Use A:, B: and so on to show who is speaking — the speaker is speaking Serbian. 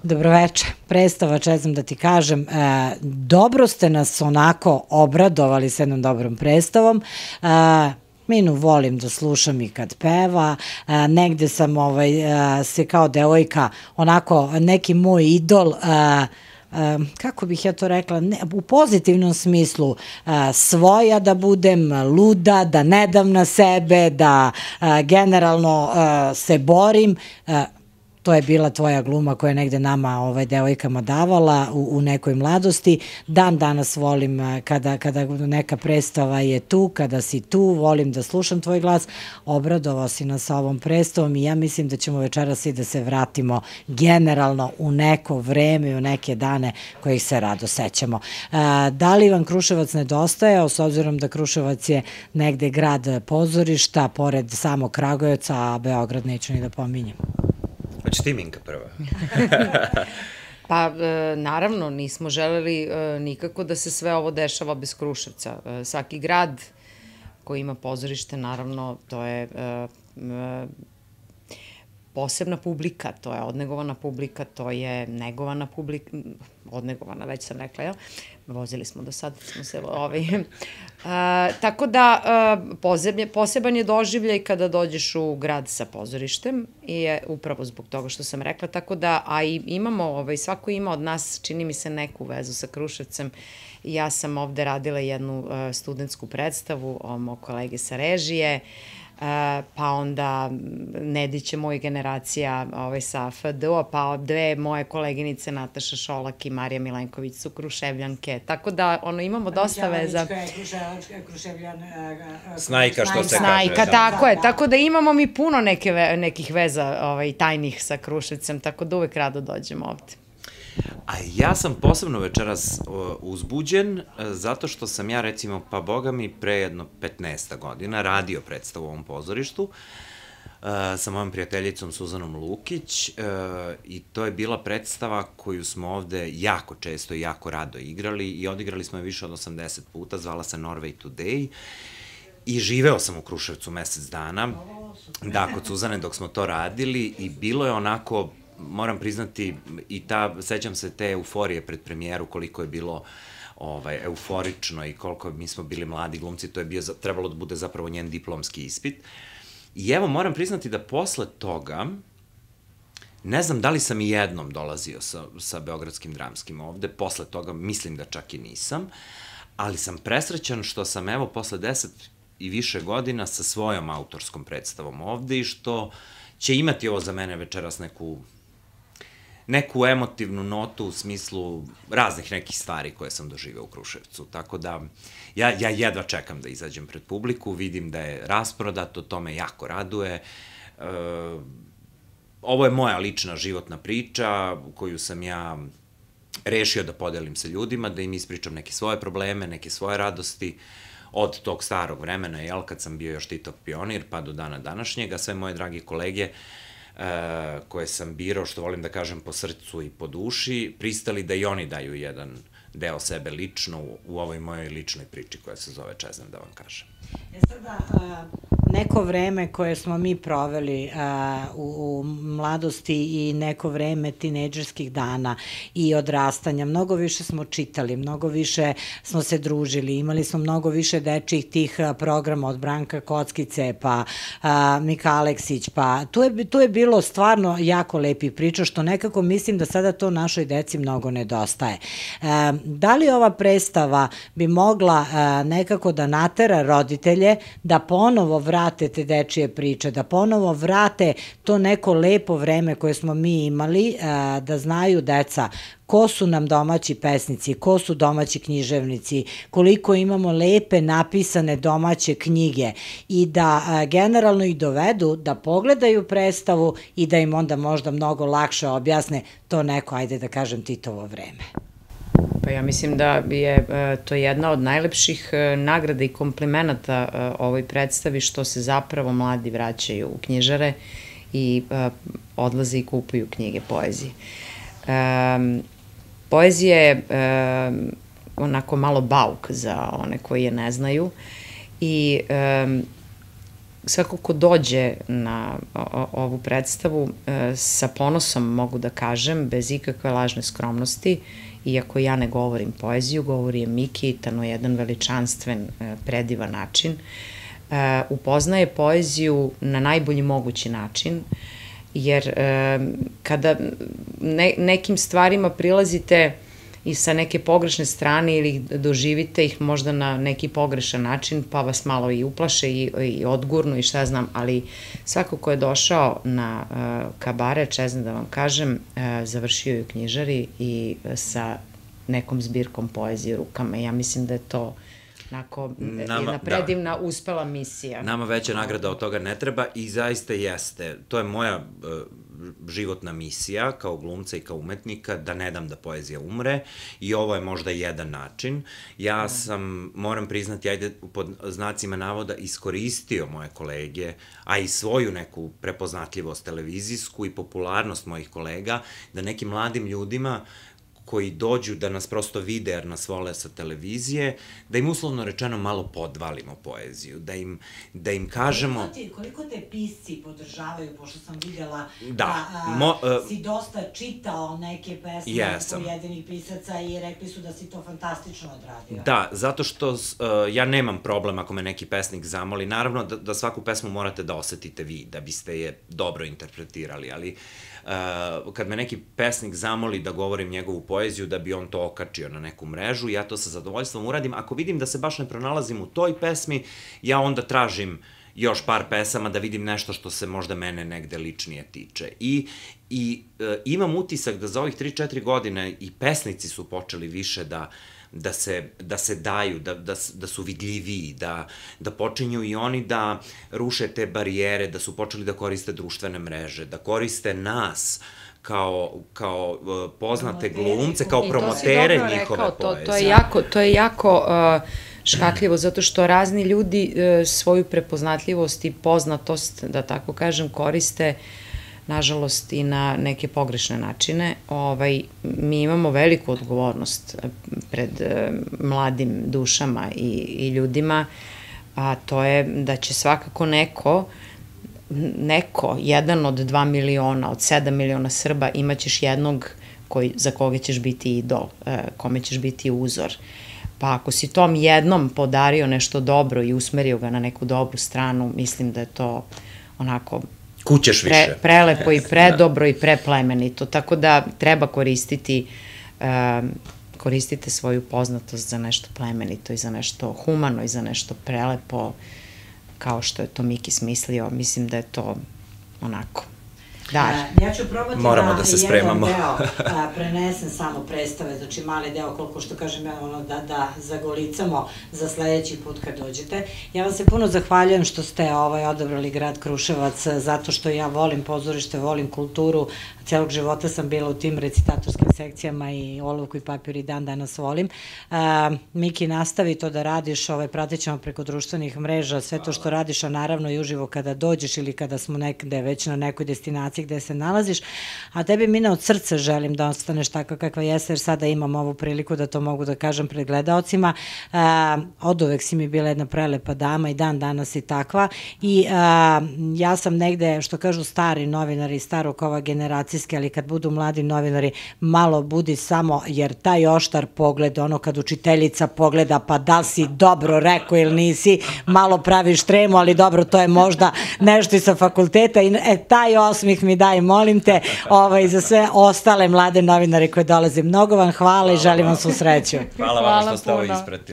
A: Dobroveče, predstava, čezam da ti kažem, dobro ste nas onako obradovali s jednom dobrom predstavom. Minu volim da slušam i kad peva, negde sam se kao devojka, onako neki moj idol, kako bih ja to rekla, u pozitivnom smislu, svoja da budem, luda, da ne dam na sebe, da generalno se borim. To je bila tvoja gluma koja je negde nama, devojkama davala u nekoj mladosti. Dan danas volim kada neka predstava je tu, kada si tu, volim da slušam tvoj glas. Obradovao si nas sa ovom predstavom i ja mislim da ćemo večeras i da se vratimo generalno u neko vreme i u neke dane kojih se rado sećamo. Da li vam Kruševac nedostaje, s obzirom da Kruševac je negde grad pozorišta, pored samog Kragujevca, a Beograd neću ni da pominjem?
B: Hoće ti, Minka, prva?
C: Pa, naravno, nismo želeli nikako da se sve ovo dešava bez Kruševca. Svaki grad koji ima pozorište, naravno, to je posebna publika, to je odnegovana publika, to je negovana publika, odnegovana, već sam rekla, jel? Vozili smo do sad, smo se tako da, poseban je doživljaj kada dođeš u grad sa pozorištem i upravo zbog toga što sam rekla, tako da, a i imamo, svako ima od nas, čini mi se, neku vezu sa Kruševcem. Ja sam ovde radila jednu studentsku predstavu o mog kolege sa režije, pa onda Nedića, moja generacija sa FDO, pa dve moje koleginice Nataša Šolak i Marija Milenković su Kruševljanke, tako da imamo dosta veza.
B: Snajka, što se kaže.
C: Snajka, tako je, tako da imamo mi puno nekih veza tajnih sa Kruševcem, tako da uvek rado dođemo ovde.
B: A ja sam posebno večeras uzbuđen, zato što sam ja, recimo, pa boga mi, pre jedno 15 godina radio predstavu u ovom pozorištu sa mojom prijateljicom Suzanom Lukić i to je bila predstava koju smo ovde jako često i jako rado igrali i odigrali smo je više od 80 puta, zvala se Norway Today i živeo sam u Kruševcu mesec dana, da, kod Suzane dok smo to radili i bilo je onako, moram priznati, i sećam se te euforije pred premijeru, koliko je bilo euforično i koliko mi smo bili mladi glumci, to je trebalo da bude zapravo njen diplomski ispit. I evo, moram priznati da posle toga, ne znam da li sam i jednom dolazio sa Beogradskim dramskim ovde, posle toga mislim da čak i nisam, ali sam presrećan što sam, evo, posle 10 i više godina sa svojom autorskom predstavom ovde i što će imati ovo za mene večeras neku emotivnu notu u smislu raznih nekih stvari koje sam doživeo u Kruševcu. Tako da, ja jedva čekam da izađem pred publiku, vidim da je rasprodato, to me jako raduje. Ovo je moja lična životna priča koju sam ja rešio da podelim sa ljudima, da im ispričam neke svoje probleme, neke svoje radosti, od tog starog vremena, kad sam bio još Titov pionir, pa do dana današnjega, sve moje dragi kolege koje sam birao, što volim da kažem, po srcu i po duši, pristali da i oni daju jedan deo sebe lično u ovoj mojoj ličnoj priči koja se zove Čeznem da vam kažem.
A: Sada, neko vreme koje smo mi proveli u mladosti i neko vreme tinejdžerskih dana i odrastanja, mnogo više smo čitali, mnogo više smo se družili, imali smo mnogo više dečjih tih programa od Branka Kockice, pa Mika Aleksić, pa tu je bilo stvarno jako lepih priča, što nekako mislim da sada to našoj deci mnogo nedostaje. Da li ova predstava bi mogla nekako da natera roditelje da ponovo vrate te dečije priče, da ponovo vrate to neko lepo vreme koje smo mi imali, da znaju deca ko su nam domaći pesnici, ko su domaći književnici, koliko imamo lepe napisane domaće knjige i da generalno ih dovedu da pogledaju predstavu i da im onda možda mnogo lakše objasne to neko, ajde da kažem, Titovo vreme.
C: Pa ja mislim da je to jedna od najlepših nagrada i komplimenata ovoj predstavi, što se zapravo mladi vraćaju u knjižare i odlaze i kupuju knjige poezije. Poezija je onako malo bauk za one koji je ne znaju i svako ko dođe na ovu predstavu, sa ponosom mogu da kažem, bez ikakve lažne skromnosti, iako ja ne govorim poeziju, govori je Miki na jedan veličanstven, predivan način, upoznaje poeziju na najbolji mogući način, jer kada nekim stvarima prilazite i sa neke pogrešne strane ili doživite ih možda na neki pogrešan način, pa vas malo i uplaše i odgurnu i šta ja znam, ali svako ko je došao na kabaret, čezne da vam kažem, završio je u knjižari i sa nekom zbirkom poezije rukama. Ja mislim da je to jedna predivna uspela misija.
B: Nama veća nagrada od toga ne treba i zaista jeste. To je moja životna misija kao glumca i kao umetnika, da ne dam da poezija umre i ovo je možda jedan način. Ja sam, moram priznati, ajde pod znacima navoda, iskoristio moje kolege, a i svoju neku prepoznatljivost televizijsku i popularnost mojih kolega, da nekim mladim ljudima koji dođu da nas prosto vide jer nas vole sa televizije, da im uslovno rečeno malo podvalimo poeziju, da im kažemo...
A: Koliko te pisci podržavaju, pošto sam videla
B: da
A: si dosta čitao neke pesme pojedinih pisaca i rekli su da si to fantastično odradio.
B: Da, zato što ja nemam problem ako me neki pesnik zamoli. Naravno da svaku pesmu morate da osetite vi, da biste je dobro interpretirali, ali kad me neki pesnik zamoli da govorim njegovu poeziju, da bi on to okačio na neku mrežu, ja to sa zadovoljstvom uradim. Ako vidim da se baš ne pronalazim u toj pesmi, ja onda tražim još par pesama da vidim nešto što se možda mene negde ličnije tiče. I imam utisak da za ovih 3-4 godine i pesnici su počeli više da se daju, da su vidljiviji, da počinju i oni da ruše te barijere, da su počeli da koriste društvene mreže, da koriste nas kao poznate glumce, kao promotere njihove poezije.
C: To je jako škakljivo, zato što razni ljudi svoju prepoznatljivost i poznatost, da tako kažem, koriste nažalost i na neke pogrešne načine. Mi imamo veliku odgovornost pred mladim dušama i ljudima, a to je da će svakako jedan od 2 miliona, od 7 miliona Srba, imaćeš jednog za koga ćeš biti idol, kome ćeš biti uzor. Pa ako si tom jednom podario nešto dobro i usmerio ga na neku dobru stranu, mislim da je to onako
B: kućeš više.
C: Prelepo i predobro i preplemenito, tako da treba koristite svoju poznatost za nešto plemenito i za nešto humano i za nešto prelepo, kao što je to Miki smislio. Mislim da je to onako.
A: Ja ću probati da jedan deo prenesem samo predstave, znači mali deo, koliko što kažem ja, da zagolicamo za sledeći put kad dođete. Ja vam se puno zahvaljujem što ste odabrali grad Kruševac, zato što ja volim pozorište, volim kulturu, celog života sam bila u tim recitatorskim sekcijama i Olovku i papir i dan danas volim. Miki, nastavi to da radiš, pratit ćemo preko društvenih mreža, sve to što radiš, a naravno i uživo kada dođeš ili kada smo nekde već na nekoj destinaciji gde se nalaziš, a tebi, Mina, od srca želim da ostaneš takva kakva jeste, jer sada imam ovu priliku da to mogu da kažem pred gledaocima. Od uvek si mi bila jedna prelepa dama i dan danas si takva i ja sam negde, što kažu stari novinari, starog ova generacijske, ali kad budu mladi novinari, malo budi samo, jer taj oštar pogled, ono kad učiteljica pogleda, pa da si dobro rekao ili nisi, malo praviš tremu, ali dobro, to je možda nešto i sa fakulteta i taj osmih mi daj, molim te, za sve ostale mlade novinare koje dolaze. Mnogo vam hvala i želim vam svu sreću.
B: Hvala vam što ste ovo ispratili.